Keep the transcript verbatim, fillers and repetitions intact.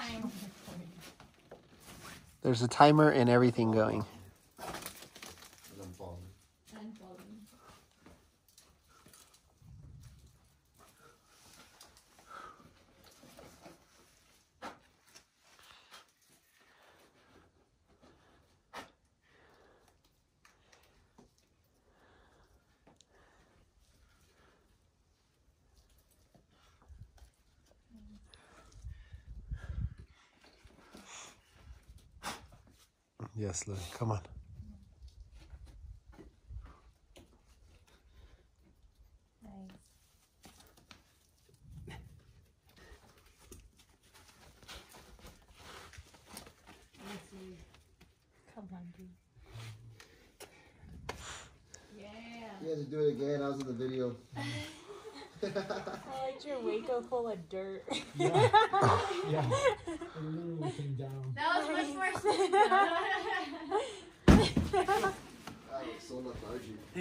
time. There's a timer and everything going. And I'm falling. I'm falling. Yes, Lily, come on. Nice. Come on, dude. Yeah. You had to do it again. I was in the video. I liked your Waco full of dirt. Yeah. Yeah. It literally came down. That was much more. I was so lethargic.